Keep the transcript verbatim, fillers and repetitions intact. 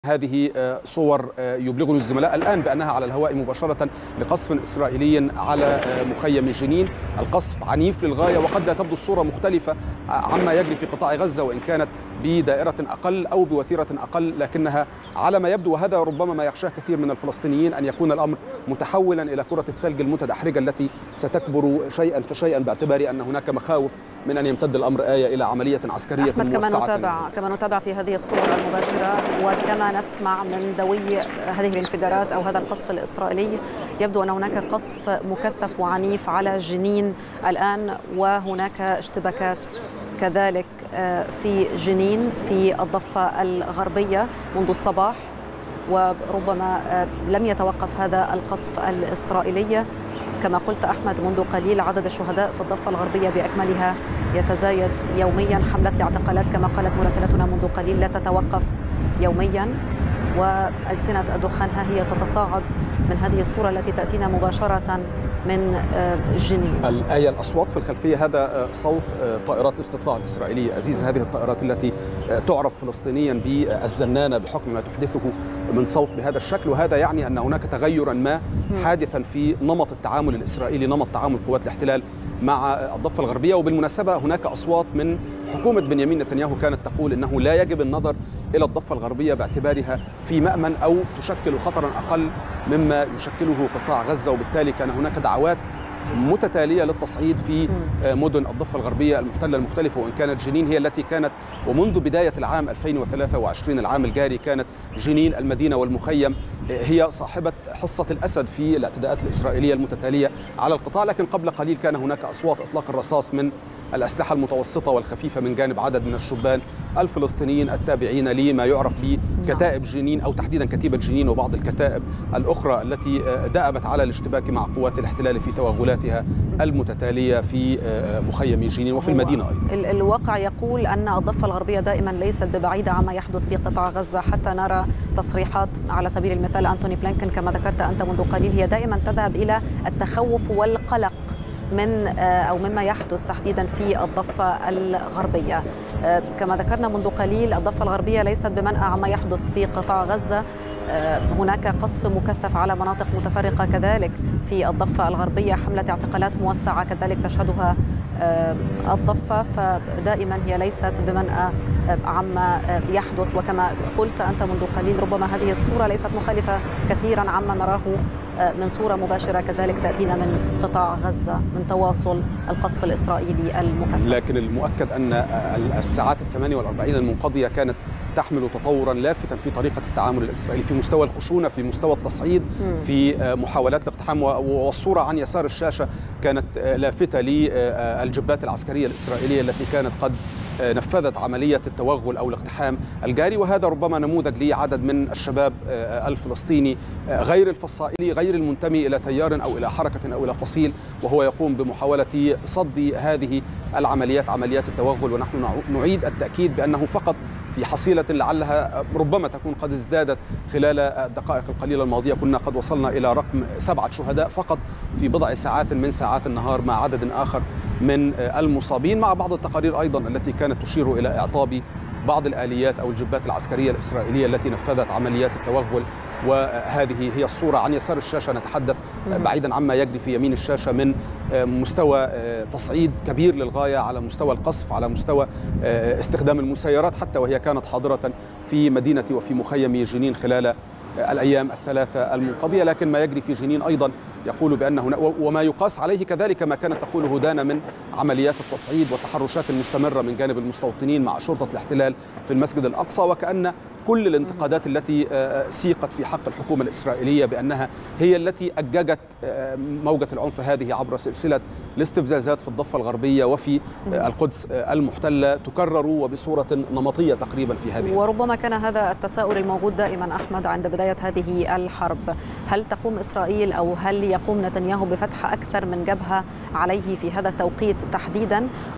هذه صور يبلغني الزملاء الآن بأنها على الهواء مباشرة لقصف إسرائيلي على مخيم جنين. القصف عنيف للغاية، وقد لا تبدو الصورة مختلفة عما يجري في قطاع غزة وإن كانت بدائرة أقل أو بوتيرة أقل، لكنها على ما يبدو، وهذا ربما ما يخشاه كثير من الفلسطينيين، أن يكون الأمر متحولا إلى كرة الثلج المتدحرجة التي ستكبر شيئا فشيئا، باعتبار أن هناك مخاوف من أن يمتد الأمر آية إلى عملية عسكرية أحمد، كما موسعة. نتابع كما نتابع في هذه الصور المباشرة وكما نسمع من دوي هذه الانفجارات أو هذا القصف الإسرائيلي، يبدو أن هناك قصف مكثف وعنيف على جنين الآن، وهناك اشتباكات كذلك في جنين في الضفة الغربية منذ الصباح، وربما لم يتوقف هذا القصف الإسرائيلي. كما قلت أحمد منذ قليل، عدد الشهداء في الضفة الغربية بأكملها يتزايد يوميا. حملة الاعتقالات كما قالت مراسلتنا منذ قليل لا تتوقف يوميا، وألسنة الدخان ها هي تتصاعد من هذه الصورة التي تأتينا مباشرة من جنين. الآية الأصوات في الخلفية هذا صوت طائرات الاستطلاع الإسرائيلية. أزيز، هذه الطائرات التي تعرف فلسطينيا بالزنانة بحكم ما تحدثه من صوت بهذا الشكل، وهذا يعني أن هناك تغيرا ما حادثا في نمط التعامل الإسرائيلي، نمط تعامل قوات الاحتلال مع الضفة الغربية. وبالمناسبة هناك أصوات من حكومة بنيامين نتنياهو كانت تقول إنه لا يجب النظر إلى الضفة الغربية باعتبارها في مأمن أو تشكل خطرا أقل مما يشكله قطاع غزة، وبالتالي كان هناك دعوات متتالية للتصعيد في مدن الضفة الغربية المحتلة المختلفة، وإن كانت جنين هي التي كانت، ومنذ بداية العام ألفين وثلاثة وعشرين العام الجاري، كانت جنين المدينة والمخيم هي صاحبة حصة الأسد في الاعتداءات الإسرائيلية المتتالية على القطاع. لكن قبل قليل كان هناك أصوات إطلاق الرصاص من الأسلحة المتوسطة والخفيفة من جانب عدد من الشبان الفلسطينيين التابعين لما يعرف بكتائب جنين، أو تحديدا كتيبة جنين وبعض الكتائب الأخرى التي دأبت على الاشتباك مع قوات الاحتلال في توغلاتها المتتالية في مخيم جنين وفي المدينة أيضا. الواقع يقول أن الضفة الغربية دائما ليست ببعيدة عما يحدث في قطاع غزة، حتى نرى تصريحات على سبيل المثال أنتوني بلينكن كما ذكرت أنت منذ قليل، هي دائما تذهب إلى التخوف والقلق من أو مما يحدث تحديدا في الضفة الغربية. كما ذكرنا منذ قليل، الضفة الغربية ليست بمنأى عما يحدث في قطاع غزة، هناك قصف مكثف على مناطق متفرقة كذلك في الضفة الغربية، حملة اعتقالات موسعة كذلك تشهدها الضفة، فدائما هي ليست بمنأى عما يحدث. وكما قلت أنت منذ قليل، ربما هذه الصورة ليست مخالفة كثيرا عما نراه من صورة مباشرة كذلك تأتينا من قطاع غزة من تواصل القصف الإسرائيلي المكثف. لكن المؤكد أن الساعات الثمانية والأربعين المنقضية كانت تحمل تطورا لافتا في طريقة التعامل الإسرائيلي، في مستوى الخشونة، في مستوى التصعيد، في محاولات الاقتحام. والصورة عن يسار الشاشة كانت لافتة للجبات العسكرية الإسرائيلية التي كانت قد نفذت عملية التوغل أو الاقتحام الجاري، وهذا ربما نموذج لعدد من الشباب الفلسطيني غير الفصائلي، غير المنتمي إلى تيار أو إلى حركة أو إلى فصيل، وهو يقوم بمحاولة صد هذه العمليات، عمليات التوغل. ونحن نعيد التأكيد بأنه فقط في حصيلة لعلها ربما تكون قد ازدادت خلال الدقائق القليلة الماضية، كنا قد وصلنا إلى رقم سبعة شهداء فقط في بضع ساعات من ساعات النهار، مع عدد آخر من المصابين، مع بعض التقارير أيضا التي كانت تشير إلى إعطاب بعض الآليات أو الجبات العسكرية الإسرائيلية التي نفذت عمليات التوغل. وهذه هي الصورة عن يسار الشاشة. نتحدث بعيدا عما يجري في يمين الشاشة من مستوى تصعيد كبير للغاية، على مستوى القصف، على مستوى استخدام المسيرات حتى وهي كانت حاضرة في مدينة وفي مخيم جنين خلال الأيام الثلاثة المنقضية. لكن ما يجري في جنين أيضا يقول بأن هنا، وما يقاس عليه كذلك ما كانت تقوله دانا من عمليات التصعيد والتحرشات المستمرة من جانب المستوطنين مع شرطة الاحتلال في المسجد الأقصى، وكأن كل الانتقادات التي سيقت في حق الحكومة الإسرائيلية بأنها هي التي أججت موجة العنف هذه عبر سلسلة الاستفزازات في الضفة الغربية وفي القدس المحتلة تكرر وبصورة نمطية تقريبا في هذه. وربما كان هذا التساؤل الموجود دائما أحمد عند بداية هذه الحرب، هل تقوم إسرائيل أو هل يقوم نتنياهو بفتح أكثر من جبهة عليه في هذا التوقيت تحديدا،